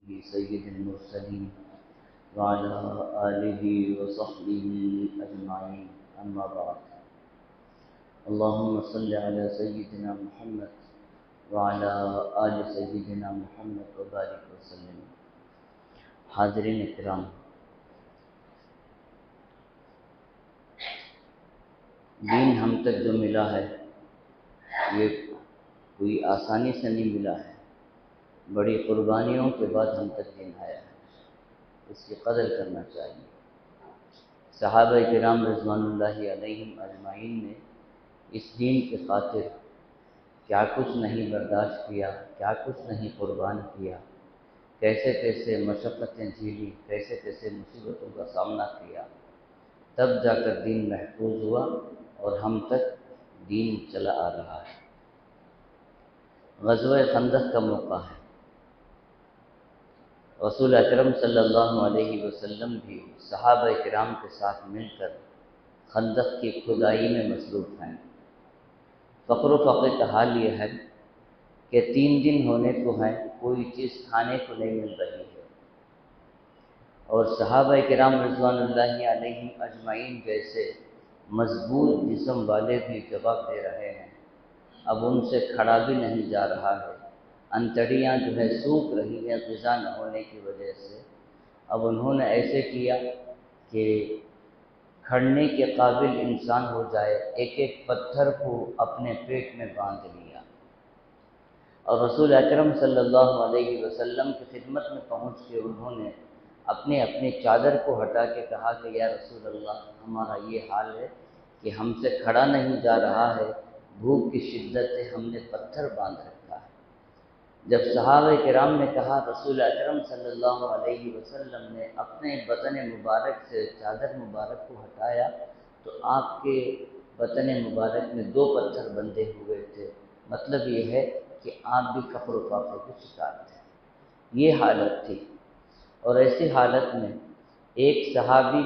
سيد المرسلين وعلى آله وصحبه أجمعين أما بعد اللهم صل على سيدنا محمد وعلى آل سيدنا محمد وبارك وسلم. حاضرین اکرام، دین ہم تک جو ملا ہے یہ کوئی آسانی سے نہیں ملا ہے، بڑی قربانیوں کے بعد ہم تک دین آیا ہے، اس کی قدر کرنا چاہیے. صحابہ کرام رضوان اللہ علیہم اجمعین نے اس دین کی خاطر کیا کچھ نہیں برداشت کیا، کیا کچھ نہیں قربان کیا، کیسے کیسے مشقتیں جھیلی، کیسے کیسے مصیبتوں کا سامنا کیا، تب جا کر دین محفوظ ہوا اور ہم تک دین چلا آ رہا ہے. غزوہ خندق کا موقع ہے. رسول اکرم صلی اللہ علیہ وسلم بھی صحابہ کرام کے ساتھ مل کر خندق کی کھدائی میں مصروف ہیں. فقر و فقر کا حال یہ ہے کہ 3 دن ہونے کو ہیں، کوئی چیز کھانے کو نہیں مل رہی ہے، اور صحابہ کرام رضوان اللہ علیہم اجمعین جیسے مضبوط جسم والے بھی جواب دے رہے ہیں. اب ان سے کھڑا بھی نہیں جا رہا ہے، انتڑیاں جو ہے سوکھ رہی ہیں غذا نہ ہونے کی وجہ سے. اب انہوں نے ایسے کیا کہ کھڑنے کے قابل انسان ہو جائے، ایک ایک پتھر کو اپنے پیٹ میں باندھ لیا اور رسول اکرم صلی اللہ علیہ وسلم کی خدمت میں پہنچ کے انہوں نے اپنی چادر کو ہٹا کے کہا کہ یا رسول اللہ، ہمارا یہ حال ہے کہ ہم سے کھڑا نہیں جا رہا ہے، بھوک کی شدت سے ہم نے پتھر باندھ رکھا ہے. جب صحابہ کرام نے کہا، رسول اکرم صلی اللہ علیہ وسلم نے اپنے بدن مبارک سے چادر مبارک کو ہٹایا تو آپ کے بدن مبارک میں 2 پتھر بندھے ہوئے تھے. مطلب یہ ہے کہ آپ بھی فقر و فاقے کے شکار تھے. یہ حالت تھی. اور ایسی حالت میں ایک صحابی،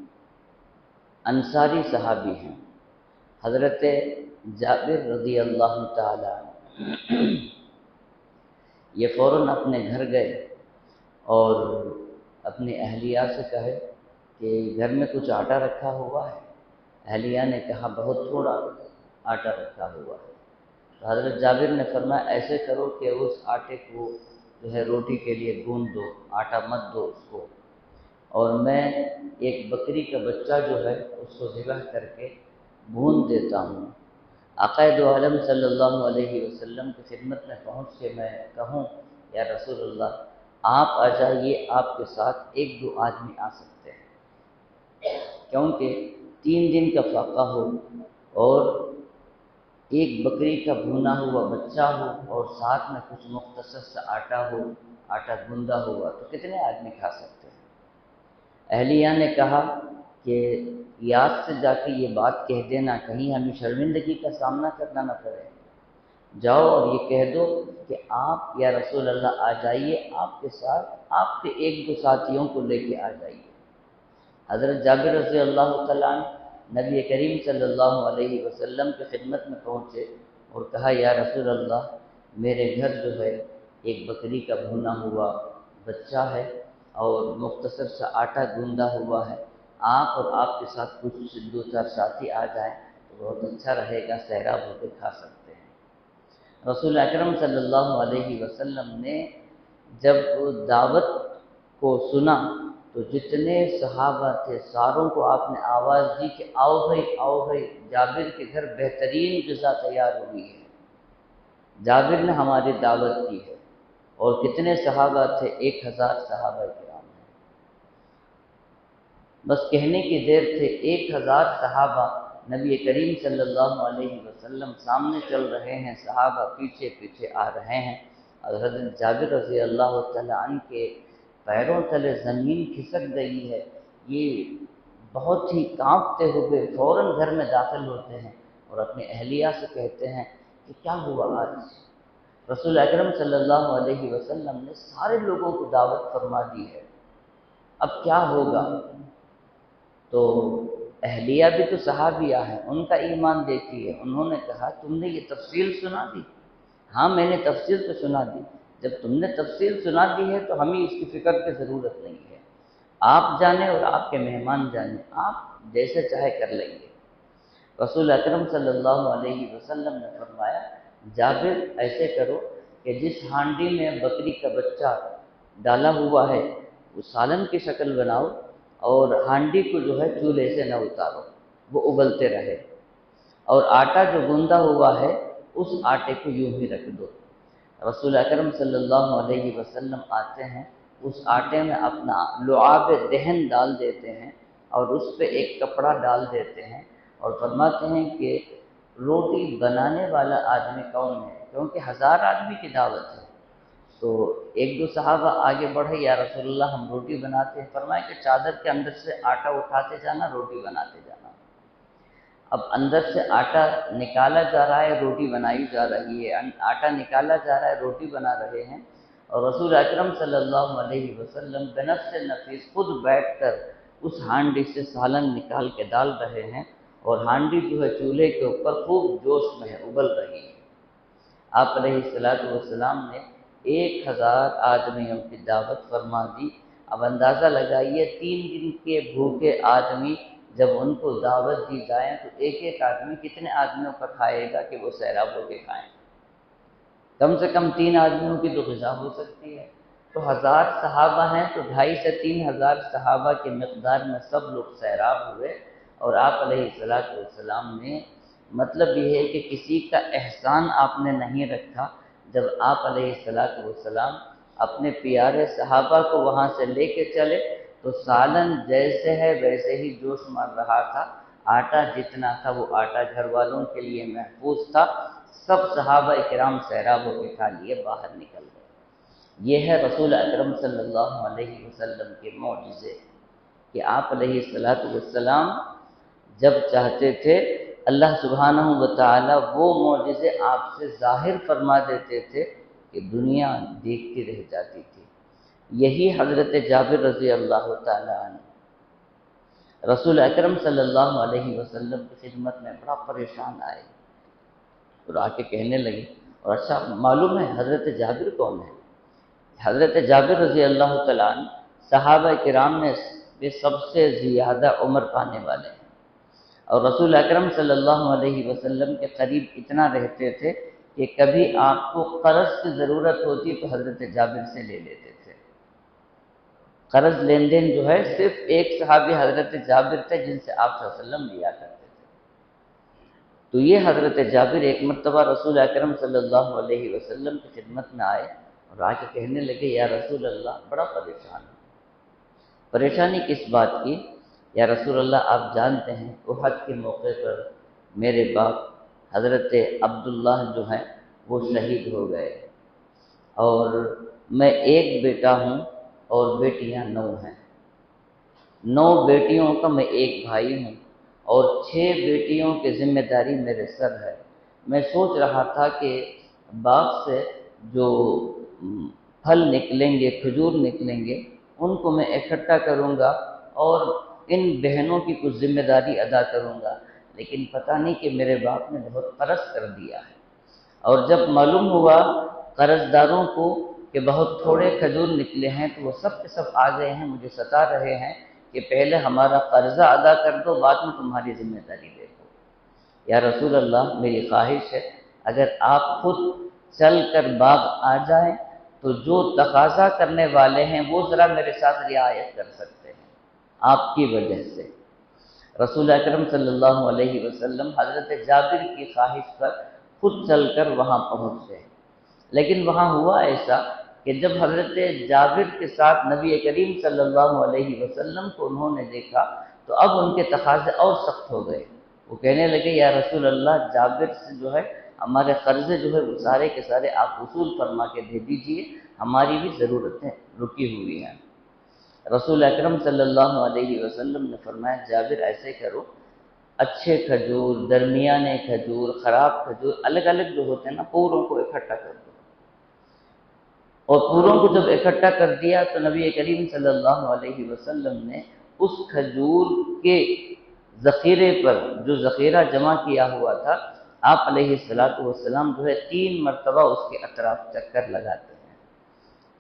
انصاری صحابی ہیں، حضرت جابر رضی اللہ تعالی عنہ، یہ فوراً اپنے گھر گئے اور اپنی اہلیہ سے کہے کہ گھر میں کچھ آٹا رکھا ہوا ہے. اہلیہ نے کہا بہت تھوڑا آٹا رکھا ہوا ہے. تو حضرت جابر نے فرمایا ایسے کرو کہ اس آٹے کو جو ہے روٹی کے لیے گوندھ دو، آٹا مت دو اس کو، اور میں ایک بکری کا بچہ جو ہے اس کو ذبح کر کے بھون دیتا ہوں. عقائد عالم صلی اللہ علیہ وسلم کی خدمت میں پہنچ کے میں کہوں یا رسول اللہ آپ آ جائیے، آپ کے ساتھ 1-2 آدمی آ سکتے ہیں، کیونکہ 3 دن کا فاقہ ہو اور ایک بکری کا بھونا ہوا بچہ ہو اور ساتھ میں کچھ مختصر سا آٹا ہو، آٹا گوندا ہوا، تو کتنے آدمی کھا سکتے ہیں؟ اہلیہ نے کہا کہ یاد سے جا کے یہ بات کہہ دینا، کہیں ہمیں شرمندگی کا سامنا کرنا نہ پڑے. جاؤ اور یہ کہہ دو کہ آپ یا رسول اللہ آ جائیے، آپ کے ساتھ آپ کے 1-2 ساتھیوں کو لے کے آ جائیے. حضرت جابر رضی اللہ تعالیٰ عنہ نبی کریم صلی اللہ علیہ وسلم کی خدمت میں پہنچے اور کہا یا رسول اللہ، میرے گھر جو ہے ایک بکری کا بھونا ہوا بچہ ہے اور مختصر سا آٹا گوندا ہوا ہے، آپ اور آپ کے ساتھ کچھ 2-4 ساتھی آ جائیں تو بہت اچھا رہے گا، سیراب ہو کے کھا سکتے ہیں. رسول اکرم صلی اللہ علیہ وسلم نے جب دعوت کو سنا تو جتنے صحابہ تھے ساروں کو آپ نے آواز دی کہ آؤ بھائی آؤ بھائی، جابر کے گھر بہترین غذا تیار ہوئی ہے، جابر نے ہماری دعوت کی ہے. اور کتنے صحابہ تھے؟ 1000 صحابہ کرام ہیں. بس کہنے کی دیر تھے. 1000 صحابہ نبی کریم صلی اللہ علیہ وسلم سامنے چل رہے ہیں، صحابہ پیچھے پیچھے آ رہے ہیں، اور حضرت جابر رضی اللہ تعالیٰ عنہ کے پیروں تلے زمین کھسک گئی ہے. یہ بہت ہی کانپتے ہوئے فوراً گھر میں داخل ہوتے ہیں اور اپنی اہلیہ سے کہتے ہیں کہ کیا ہوا آج؟ رسول اکرم صلی اللہ علیہ وسلم نے سارے لوگوں کو دعوت فرما دی ہے، اب کیا ہوگا؟ تو اہلیہ بھی تو صحابیہ ہیں، ان کا ایمان دیکھی ہے. انہوں نے کہا تم نے یہ تفصیل سنا دی؟ ہاں میں نے تفصیل تو سنا دی. جب تم نے تفصیل سنا دی ہے تو ہمیں اس کی فکر کی ضرورت نہیں ہے، آپ جانیں اور آپ کے مہمان جانیں، آپ جیسے چاہے کر لیں گے۔ رسول اکرم صلی اللہ علیہ وسلم نے فرمایا، جابر ایسے کرو کہ جس ہانڈی میں بکری کا بچہ ڈالا ہوا ہے وہ سالن کی شکل بناؤ، اور ہانڈی کو جو ہے چولہے سے نہ اتارو، وہ ابلتے رہے، اور آٹا جو گوندا ہوا ہے اس آٹے کو یوں ہی رکھ دو۔ رسول اکرم صلی اللہ علیہ وسلم آتے ہیں، اس آٹے میں اپنا لعاب دہن ڈال دیتے ہیں اور اس پہ ایک کپڑا ڈال دیتے ہیں، اور فرماتے ہیں کہ روٹی بنانے والا آدمی کون ہے، کیونکہ 1000 آدمی کی دعوت ہے۔ تو ایک دو صحابہ آگے بڑھے، یا رسول اللہ ہم روٹی بناتے ہیں۔ فرمایا کہ چادر کے اندر سے آٹا اٹھاتے جانا، روٹی بناتے جانا۔ اب اندر سے آٹا نکالا جا رہا ہے، روٹی بنائی جا رہی ہے، آٹا نکالا جا رہا ہے، روٹی بنا رہے ہیں، اور رسول اکرم صلی اللہ علیہ وسلم بنفس نفیس خود بیٹھ کر اس ہانڈی سے سالن نکال کے ڈال رہے ہیں، اور ہانڈی جو ہے چولہے کے اوپر خوب جوش میں ہے، ابل رہی ہے۔ آپ علیہ السلام نے 1000 آدمیوں کی دعوت فرما دی۔ اب اندازہ لگائیے 3 دن کے بھوکے آدمی جب ان کو دعوت دی جائے تو ایک ایک آدمی کتنے آدمیوں کا کھائے گا کہ وہ سیراب ہو کے کھائیں؟ کم سے کم 3 آدمیوں کی تو غذا ہو سکتی ہے۔ تو 1000 صحابہ ہیں تو 2500 سے 3000 صحابہ کی مقدار میں سب لوگ سیراب ہوئے، اور آپ علیہ السلام نے مطلب یہ ہے کہ کسی کا احسان آپ نے نہیں رکھا۔ جب آپ علیہ السلام اپنے پیارے صحابہ کو وہاں سے لے کے چلے تو سالن جیسے ہے ویسے ہی جوش مار رہا تھا، آٹا جتنا تھا وہ آٹا گھر والوں کے لیے محفوظ تھا، سب صحابہ کرام سیراب ہو کے کھا لیے، باہر نکل گئے۔ یہ ہے رسول اکرم صلی اللہ علیہ وسلم کے معجزے کہ آپ علیہ السلام جب چاہتے تھے اللہ سبحانہ و تعالی وہ معجزے آپ سے ظاہر فرما دیتے تھے کہ دنیا دیکھتی رہ جاتی تھی۔ یہی حضرت جابر رضی اللہ تعالی عنہ رسول اکرم صلی اللہ علیہ وسلم کی خدمت میں بڑا پریشان آئے اور آ کے کہنے لگے، اور اچھا معلوم ہے حضرت جابر کون ہے؟ حضرت جابر رضی اللہ تعالیٰ عنہ صحابہ کرام میں سب سے زیادہ عمر پانے والے ہیں، اور رسول اکرم صلی اللہ علیہ وسلم کے قریب اتنا رہتے تھے کہ کبھی آپ کو قرض کی ضرورت ہوتی تو حضرت جابر سے لے لیتے تھے۔ قرض لین دین جو ہے صرف ایک صحابی حضرت جابر تھے جن سے آپ صلی اللہ علیہ وسلم لیا کرتے تھے۔ تو یہ حضرت جابر ایک مرتبہ رسول اکرم صلی اللہ علیہ وسلم کی خدمت میں آئے اور آ کے کہنے لگے، یا رسول اللہ بڑا پریشان ہوں۔ پریشانی کس بات کی؟ یا رسول اللہ آپ جانتے ہیں احد کے موقع پر میرے باپ حضرت عبداللہ جو ہیں وہ شہید ہو گئے، اور میں ایک بیٹا ہوں اور بیٹیاں 9 ہیں، 9 بیٹیوں کا میں ایک بھائی ہوں، اور 6 بیٹیوں کی ذمہ داری میرے سر ہے۔ میں سوچ رہا تھا کہ باغ سے جو پھل نکلیں گے، کھجور نکلیں گے، ان کو میں اکٹھا کروں گا اور ان بہنوں کی کچھ ذمہ داری ادا کروں گا، لیکن پتہ نہیں کہ میرے باپ نے بہت قرض کر دیا ہے، اور جب معلوم ہوا قرض داروں کو کہ بہت تھوڑے کھجور نکلے ہیں تو وہ سب کے سب آ گئے ہیں، مجھے ستا رہے ہیں کہ پہلے ہمارا قرضہ ادا کر دو، بعد میں تمہاری ذمہ داری دیکھو۔ یا رسول اللہ میری خواہش ہے اگر آپ خود چل کر باغ آ جائیں تو جو تقاضا کرنے والے ہیں وہ ذرا میرے ساتھ رعایت کر سکتے ہیں آپ کی وجہ سے۔ رسول اکرم صلی اللہ علیہ وسلم حضرت جابر کی خواہش پر خود چل کر وہاں پہنچ گئے، لیکن وہاں ہوا ایسا کہ جب حضرت جابر کے ساتھ نبی کریم صلی اللہ علیہ وسلم کو انہوں نے دیکھا تو اب ان کے تقاضے اور سخت ہو گئے۔ وہ کہنے لگے، یا رسول اللہ جابر سے جو ہے ہمارے قرضے جو ہے وہ سارے کے سارے آپ وصول فرما کے دے دیجئے، ہماری بھی ضرورتیں رکی ہوئی ہیں۔ رسول اکرم صلی اللہ علیہ وسلم نے فرمایا، جابر ایسے کرو، اچھے کھجور، درمیانے کھجور، خراب کھجور الگ الگ جو ہوتے ہیں نا، پوروں کو اکٹھا کر دو، اور پوروں کو جب اکٹھا کر دیا تو نبی کریم صلی اللہ علیہ وسلم نے اس کھجور کے ذخیرے پر جو ذخیرہ جمع کیا ہوا تھا، آپ علیہ السلام جو ہے 3 مرتبہ اس کے اطراف چکر لگاتے ہیں،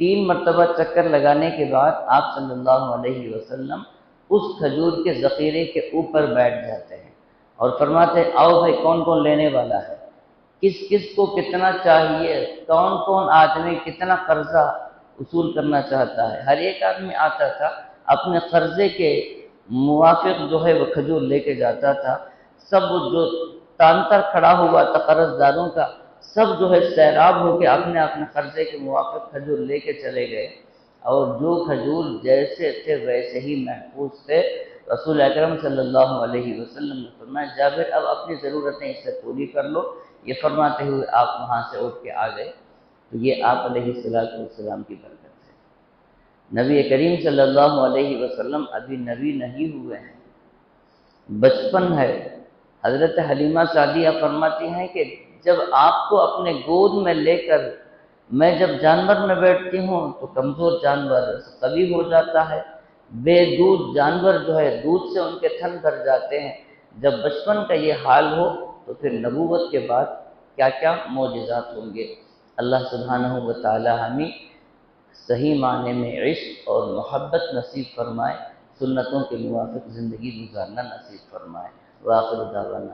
3 مرتبہ چکر لگانے کے بعد آپ صلی اللہ علیہ وسلم اس کھجور کے ذخیرے کے اوپر بیٹھ جاتے ہیں اور فرماتے ہیں آؤ بھائی کون کون لینے والا ہے، کس کس کو کتنا چاہیے، کون کون آدمی کتنا قرضہ وصول کرنا چاہتا ہے۔ ہر ایک آدمی آتا تھا اپنے قرضے کے موافق جو ہے وہ کھجور لے کے جاتا تھا۔ سب جو تانتر کھڑا ہوا تھا قرض داروں کا، سب جو ہے سیراب ہو کے اپنے اپنے قرضے کے موافق کھجور لے کے چلے گئے، اور جو کھجور جیسے تھے ویسے ہی محفوظ تھے۔ رسول اکرم صلی اللہ علیہ وسلم نے فرمایا جابر اب اپنی ضرورتیں اس سے پوری کر لو، یہ فرماتے ہوئے آپ وہاں سے اٹھ کے آ گئے۔ تو یہ آپ علیہ السلام کی برکت ہے۔ نبی کریم صلی اللہ علیہ وسلم ابھی نبی نہیں ہوئے ہیں، بچپن ہے۔ حضرت حلیمہ سعدیہ فرماتی ہیں کہ جب آپ کو اپنے گود میں لے کر میں جب جانور میں بیٹھتی ہوں تو کمزور جانور قوی ہو جاتا ہے، بے دودھ جانور جو ہے دودھ سے ان کے تھن بھر جاتے ہیں۔ جب بچپن کا یہ حال ہو تو پھر نبوت کے بعد کیا کیا معجزات ہوں گے۔ اللہ سبحانہ و تعالی ہمیں صحیح معنی میں عشق اور محبت نصیب فرمائے، سنتوں کے موافق زندگی گزارنا نصیب فرمائے۔ وآخر دعوانا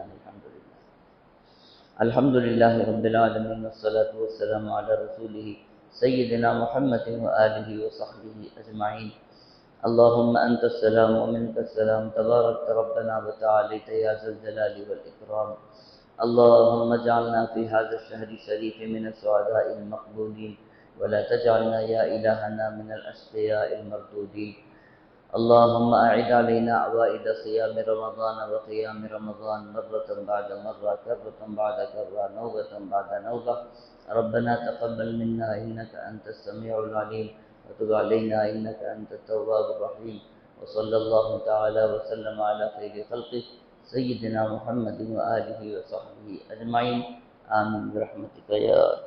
الحمدللہ رب العالمین والصلاة والسلام علی رسولہ سیدنا محمد وآلہ وصحبہ اجمعین۔ اللہم انت السلام ومنک السلام تبارک ربنا وتعالیت یا ذا الجلال والاکرام۔ اللہم اجعلنا فی هذا الشہر الشریف من السعداء المقبولین ولا تجعلنا یا الہنا من الاشقیاء المردودین۔ اللہم اعد علینا عوائد صیام رمضان وقیام رمضان مرة بعد مرة کرة بعد کرة نوبة بعد نوبة۔ ربنا تقبل منا انك انت السمیع العلیم وتب علینا انك انت التواب الرحیم۔ وصلی اللہ تعالی وسلم علی خیر خلقہ سیدنا محمد وآلہ وصحبہ اجمعین۔ آمین برحمتک یا